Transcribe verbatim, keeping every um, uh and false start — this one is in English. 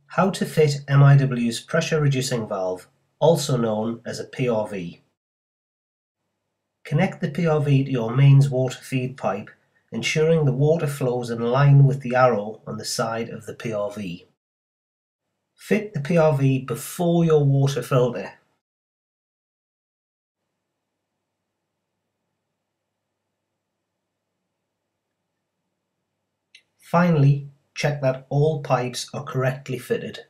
How to fit M I W's pressure reducing valve, also known as a P R V. Connect the P R V to your mains water feed pipe, ensuring the water flows in line with the arrow on the side of the P R V. Fit the P R V before your water filter. Finally, check that all pipes are correctly fitted.